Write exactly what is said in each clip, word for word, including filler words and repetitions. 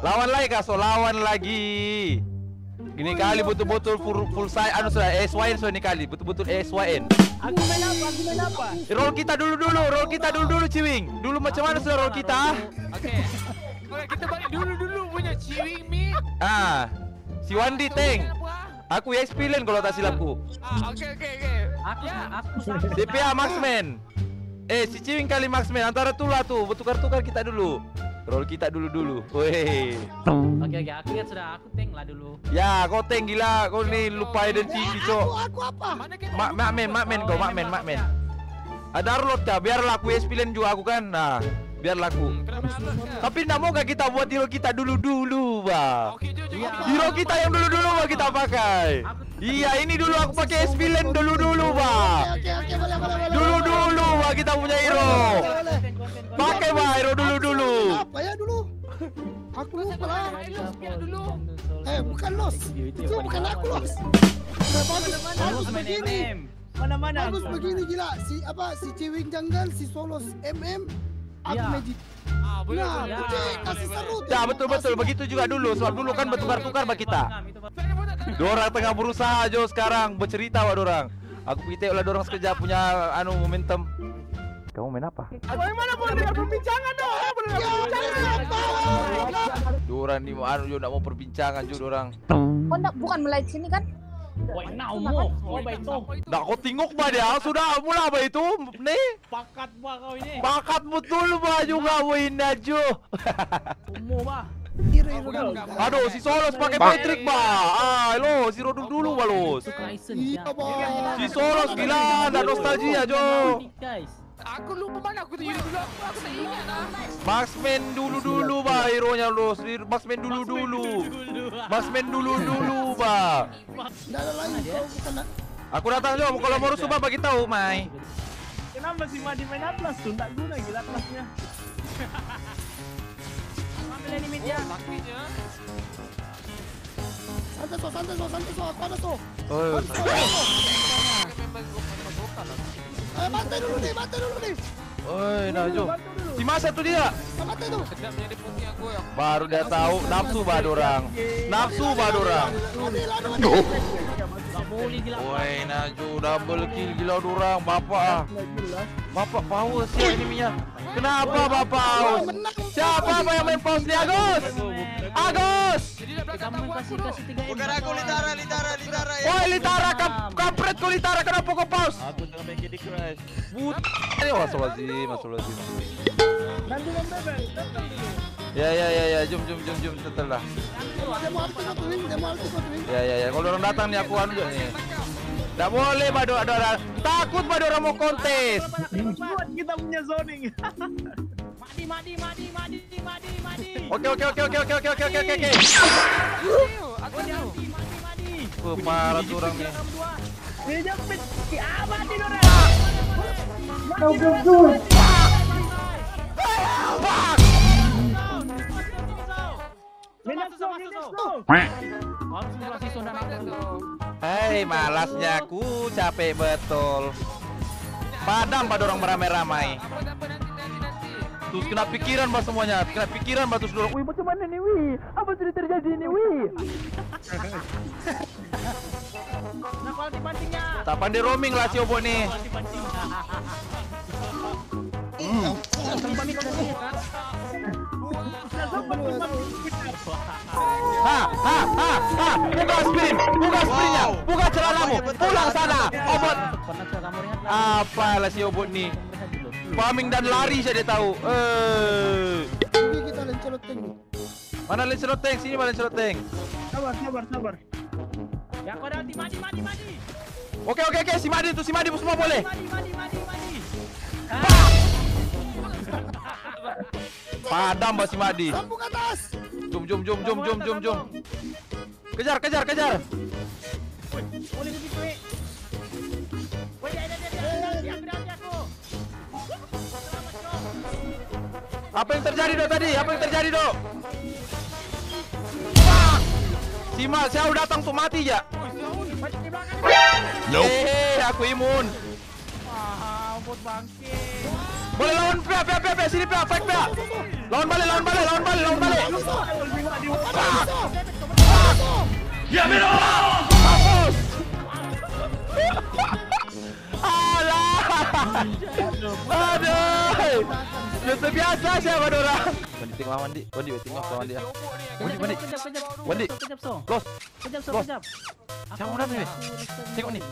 Lawan lagi kaso, lawan lagi. Gini kali betul-betul full full saya anu sudah S Y N so ini kali betul-betul S Y N. Aku main apa? Aku main apa? Roll kita dulu dulu, roll kita dulu dulu Ciwing. Dulu macam mana sudah roll kita? Oke. Oke, kita balik dulu dulu punya Ciwing Mi. Ah, si Wandi Teng. Aku X P lane kalau tak silapku. Ah, oke oke oke. Aku Ya. aku D P A Maxman. Eh si Ciwing kali Maxman antara tu lah tuh, bertukar-tukar kita dulu. Roll kita dulu dulu. Weh. Oke oke, aku lihat sudah aku tank lah dulu. Ya, kau Teng gila, kau ni lupa identiti cok. Aku apa? Mak Makmen, Makmen kau, Makmen, Makmen. Ada Arlot ya, biarlah aku X P lane juga aku kan. Nah, biarlah aku. Tapi nak mau gak kita buat hero kita dulu dulu, bah. Oke, jom jom. Hero kita yang dulu dulu bah kita pakai. Iya, ini dulu aku pakai X P lane dulu dulu, bah. Oke oke boleh boleh boleh. Dulu dulu bah kita punya hero. Pakai bah hero dulu dulu. Apa ya dulu? Aku lupa lah. dulu. Eh bukan los. Itu bukan aku los. Nah, bagus bagus begini. Mana mana? Bagus begini gila. Si apa si Ciwing Janggal, si Solos M M, aku Iya. Magic. Ah, boleh Nah, boleh. jadi kasih seru. Ya betul betul begitu juga dulu. Sebab dulu kan bertukar-tukar bah kita. Dorang tengah berusaha jo sekarang bercerita wah dorang. Aku kita lah dorang sekejap punya anu momentum. Kamu main apa? Bagaimana boleh dengar perbincangan dong? Boleh dengar perbincangan. Dorang ni anu jo nak mau perbincangan jo dorang. Kau nak bukan mulai sini kan? Woi, naumu. Oh, baik tu. Nak kau tengok bah dia sudah mula bah itu ni. Pakat bah kau ini. Bakat betul bah juga win aja. Umum bah. Hero hero dulu. Aduh si Solos pakai Patrick bah. Ah, lo si Roduk dulu bah los. Iya bang. Si Solos gila, ada nostalgia jo. Guys. Aku lupa mana aku tuh dulu aku aku tak ingat ah. Marksman dulu dulu bah hero nya los. Marksman dulu dulu. Marksman dulu dulu bah. Tidak ada lain kau bukan. Aku datang jo kalau mau rusuh bah bagi tahu Mai. Kenapa si Madi main Atlas tuh? Tak guna gila Atlasnya. Ambil ini mid ya. Lakinya. Santai so santai so santai so aku ada so. Oh. Memang memang vokal lah. Eh bantai dulu nih, bantai dulu nih. Oi, nah jo. Si masa tu dia. Bantai tuh. Sedap jadi putih aku ya. Baru dia tahu nafsu bah dorang. Nafsu bah dorang. Adil aduh. Tak boleh gila. Woi, Naju double kill gila dorang, bapak ah. Bapak power siapa ini minyak? Kenapa bapak haus? Siapa apa yang main pause ni Agus? Agus! Kamu kasih kasih tiga M. Bukan aku Litara, Litara, Litara ya. Woi Litara, kam- kampret kau Litara, kenapa kau pause? Aku jangan main Candy Crush. But. Ayo Astagfirullahaladzim, Astagfirullahaladzim. Nanti membebek. Ya ya ya ya, jom jom jom jom setelah. Dia mau arti kau tuh, dia mau arti kau tuh. Ya ya ya, kalau orang datang nih aku anu je nih. Tak boleh bado ada ada takut bado orang mau kontes. Buat kita punya zoning. Madi madi madi madi madi madi. Oke oke oke oke oke oke oke oke oke. Aku Madi tahu. madi madi. Wah, parah tuh orang nih. Dia jepit. Ah mati dorang. Hei, malasnya aku capek betul. Padam pada orang beramai-ramai. Apa apa nanti nanti nanti. Terus kena pikiran bah semuanya, kena pikiran bah terus dorang. Wih, macam mana nih, wih? Apa sudah terjadi nih, wih? Nah, kualiti pancingnya. Tak pandai roaming lah si Obot nih. Kualiti pancing. Ha, ha, ha, ha. Buka sprint, buka sprintnya, buka celanamu, pulang sana. Obot. Apalah si Obot nih? Farming dan lari saja dia tahu. Eh. Oke kita lencelot tank nih. Mana Lancelot tank? Sini mana Lancelot tank? Sabar, sabar, sabar. Ya kau dah mati, mati, mati, mati. Oke oke oke, si Madi tuh si Madi semua boleh. Mati, mati, mati, mati. Padam bah si Madi. Sambung ke atas. Jom jom jom jom jom jom jom. Kejar kejar kejar. Boleh begitu, eh. Woi, dia, dia, dia, dia, dia, dia, dia, aku. Apa yang terjadi dok tadi? Apa yang terjadi dok? Wah! Si Mak Xiao datang untuk mati ya. Mati di belakang. Hehe, aku imun. Wah, bot bangke. Boleh lawan pihak pihak pihak sini pihak fight pihak. Lawan balik lawan balik lawan balik lawan balik. Aduh. Biasa biasa siapa orang? Wandi tengok Wandi. Wandi tengok lawan dia. Wandi Wandi. Wandi. Kejap so. Los. Kejap so, Los. kejap. Siapa orang ni? Tengok ni.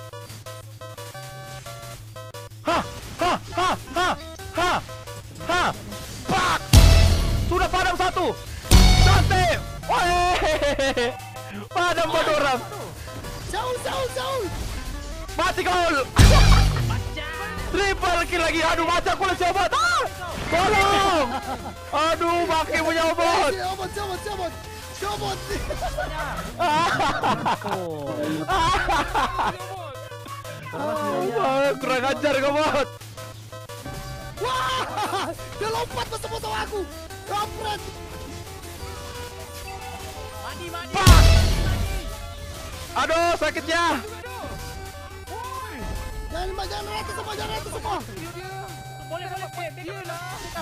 Ha, ha, ha, ha, ha, ha. Pak. Sudah padam satu. Cantik. Woi. Padam buat orang. Saul, Saul, Saul. Mati gol. Triple kill lagi. Aduh, macam aku lah obat. Ah! Tolong. Aduh, Maki punya obat. Obat, obat, obat. Obat. Ah, kurang ajar kau bot. Wah! Dia lompat masuk motor aku. Kampret. Mandi, mandi. Pak. Aduh, sakitnya. Jangan jangan rata semua, jangan rata semua. Boleh, boleh, boleh. Dia lah.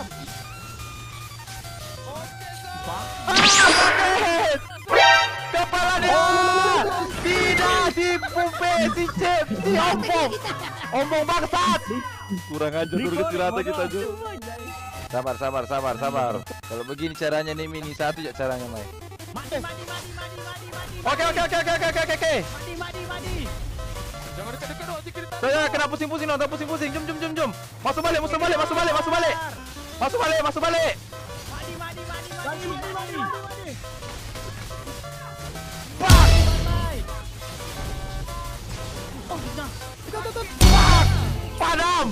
Ah, sakit. Kepala dia. Tidak dipumpe si Cep, si Ompong. Ompong bangsat. Kurang ajar turun ke rata kita tu. Sabar, sabar, sabar, sabar. Kalau begini caranya nih mini satu je caranya main. Mandi, mandi, mandi, mandi, mandi, mandi. Oke, oke, oke, oke, oke, oke, oke. Mandi, mandi, mandi. Jangan dekat-dekat dong, nanti kita Saya kena pusing-pusing dong, pusing-pusing. Jom, jom, jom, jom. Masuk balik, masuk balik, masuk balik, masuk balik. Masuk balik, masuk balik. Mandi, mandi, mandi, mandi, mandi, mandi, mandi. Pak. Oh, sudah. Pak. Padam.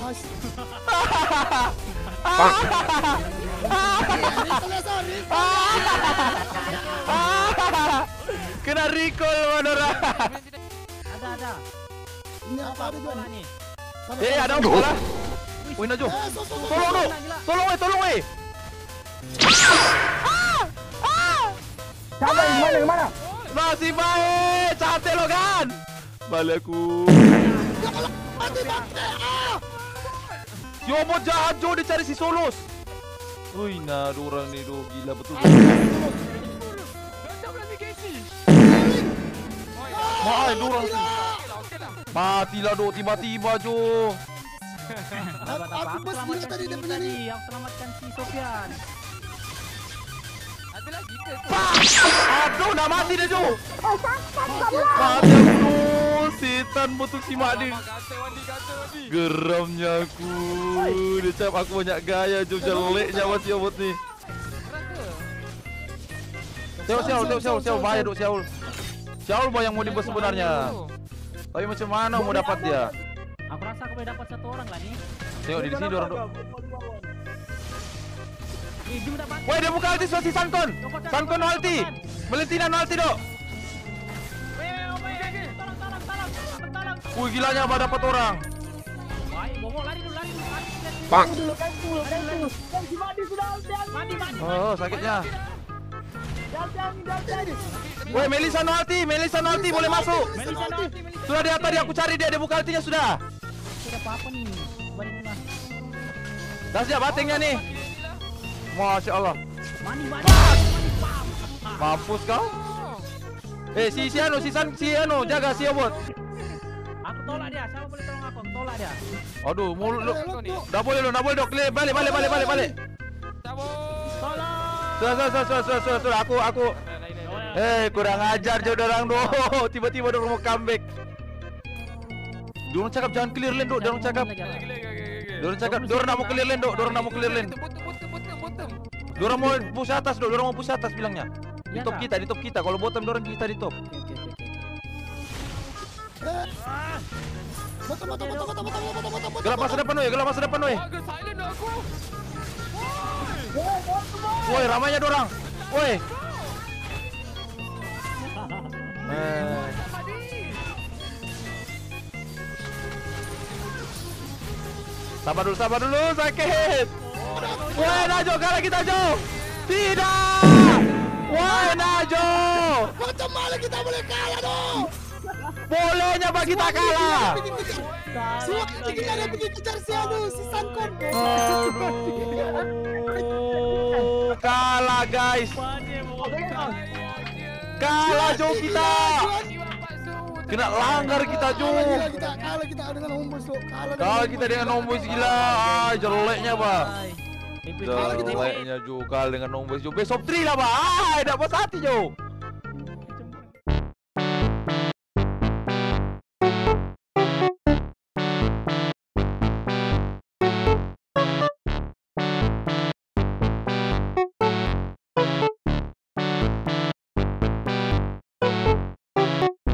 Kena recall Manora. Ada, ada. Ini apa ada John? Bola ni. Eh, ada apa lah? Wih, Najwa. Eh, so, so, so, Tolong so. tu. Tolong weh, tolong weh. Siapa yang mana, yang mana? Masih baik. Cantik lo kan? Balik aku. Mati, mati. Ah! Si Omot jahat Jo, dia cari si Solos. Wih, nah, orang ni do gila betul. Macam lagi Casey. Mahal dorang tu. Matilah do tiba-tiba Jo. Sabar, sabar. Aku Aku bos selamatkan dia tadi, si dia punya tadi. ni. Aku selamatkan si Sofian. Ada lagi ke? Pak! Aduh, dah mati dia Jo. Mati aku. Setan betul si Mak ni. Kata Wandi, kata Wandi. Geramnya aku. Dia cakap aku banyak gaya Jo, jeleknya si Omot ni. Siaul, Siaul, Siaul, Siaul, Siaul, bahaya duk Siaul. Siaul yang mau dibos sebenarnya. Tapi macam mana mau dapat dia? Aku rasa aku boleh dapat satu orang lah ni. Tengok di sini orang duk. Eh, dia dapat. Woi, dia buka ulti si Sankon. Sankon ulti. Valentina ulti dok. Weh, weh, weh. Tolong, tolong, tolong. Tolong. Wih, gilanya bah dapat orang. Baik, bobo lari dulu, lari dulu, lari dulu. Bang. Mandi, mandi. Oh, sakitnya. Ini. Woi, Melisa ulti, Melisa ulti boleh masuk. Melisa nanti, Melisa. Sudah dia tadi aku cari dia, dia buka ultinya sudah. Sudah apa-apa nih. Balik tengah. Dah siap batingnya nih. Masya Allah. Mandi, mandi. Mandi, pam. Mampus kau. Eh, si si anu, si San, si anu, jaga si Obot. Aku tolak dia. Siapa boleh tolong aku? Aku tolak dia. Aduh, mulut lu. Elok tu. Dah boleh lu, dah boleh dok. Balik, balik, balik, balik, balik, balik. Cabut. Tolong. Sudah, sudah, sudah, sudah, sudah, sudah. Aku, aku. Eh, kurang ajar je orang do. Tiba-tiba dia mau comeback. Dorang cakap jangan clear lane dok. Dorang cakap. Lagi, lagi. Lagi, lagi, lagi, lagi. Dorang cakap, dorang nak mau clear lane dok. Dorang nak mau clear lane. Bottom, bottom, bottom, bottom. Dorang mau push atas dok. Dorang mau push atas bilangnya. Di Iya top kah? kita, di top kita. Kalau bottom dorang kita di top. Oke, oke, oke, oke. Eh. Betul, betul, betul, betul, betul, betul, betul, betul. Gelap masa depan weh, gelap masa depan weh. Wah, ke silent dah aku. Woi, ramainya dorang. Woi. Eh. Sabar dulu, sabar dulu, sakit. Woi, Najo, kalah kita Jo. Tidak. Woi, Najo. Macam mana kita boleh kalah dong? Bolehnya bagi kita kalah. Semua kita ada pergi kejar si anu, si Sankon. Aduh, kalah guys. Kalah Jo kita. Kena langgar kita Jo. Kalah gila kita, kalah kita dengan homeboys tuh. Kalah. Kalah kita dengan homeboys gila. Ah, jeleknya Pak. Mimpi Kalah kita, Jo. Jeleknya Jo kalah dengan homeboys Jo. Best of three lah Pak. Ah, dapat hati Jo.